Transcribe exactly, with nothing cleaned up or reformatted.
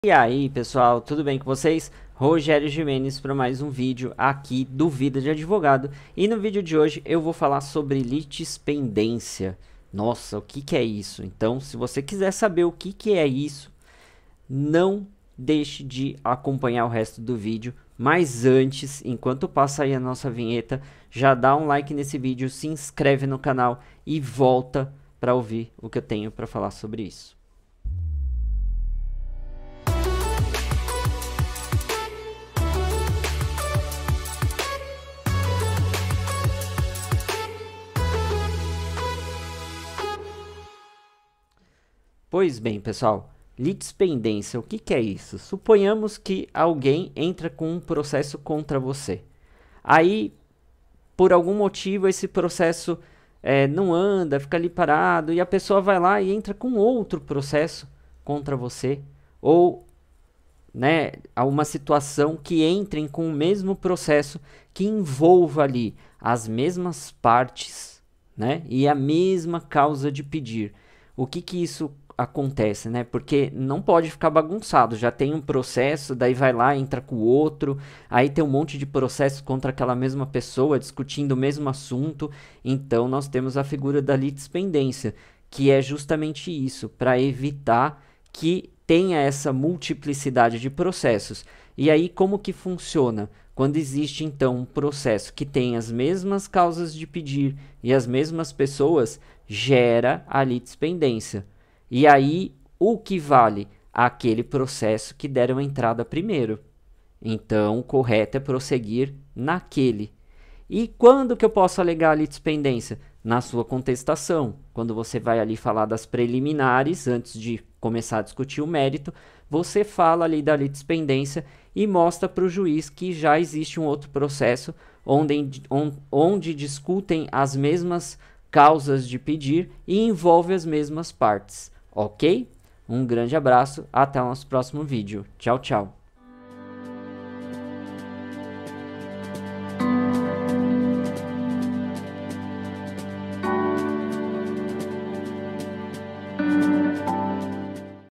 E aí pessoal, tudo bem com vocês? Rogério Gimenez para mais um vídeo aqui do Vida de Advogado. E no vídeo de hoje eu vou falar sobre litispendência. Nossa, o que que é isso? Então, se você quiser saber o que que é isso, não deixe de acompanhar o resto do vídeo. Mas antes, enquanto passa aí a nossa vinheta, já dá um like nesse vídeo, se inscreve no canal e volta para ouvir o que eu tenho para falar sobre isso. Pois bem, pessoal, litispendência, o que que é isso? Suponhamos que alguém entra com um processo contra você. Aí, por algum motivo, esse processo é, não anda, fica ali parado, e a pessoa vai lá e entra com outro processo contra você. Ou, né, há uma situação que entrem com o mesmo processo que envolva ali as mesmas partes, né, e a mesma causa de pedir. O que que isso acontece, né? Porque não pode ficar bagunçado. Já tem um processo, daí vai lá, entra com o outro, aí tem um monte de processo contra aquela mesma pessoa discutindo o mesmo assunto. Então nós temos a figura da litispendência, que é justamente isso, para evitar que tenha essa multiplicidade de processos. E aí como que funciona? Quando existe então um processo que tem as mesmas causas de pedir e as mesmas pessoas, gera a litispendência. E aí, o que vale? Aquele processo que deram entrada primeiro. Então, o correto é prosseguir naquele. E quando que eu posso alegar a litispendência? Na sua contestação. Quando você vai ali falar das preliminares, antes de começar a discutir o mérito, você fala ali da litispendência e mostra para o juiz que já existe um outro processo onde, onde, onde discutem as mesmas causas de pedir e envolve as mesmas partes. Ok? Um grande abraço, até o nosso próximo vídeo. Tchau, tchau.